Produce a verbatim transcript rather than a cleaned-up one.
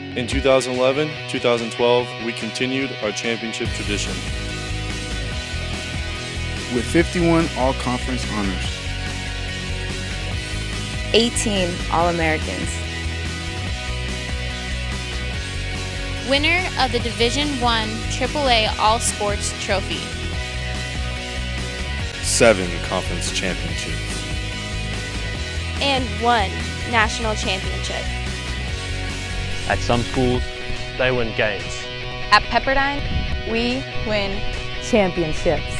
In two thousand eleven, two thousand twelve, we continued our championship tradition with fifty-one all-conference honors, eighteen All-Americans, winner of the Division One triple A All-Sports Trophy, seven conference championships, and one national championship. At some schools, they win games. At Pepperdine, we win championships.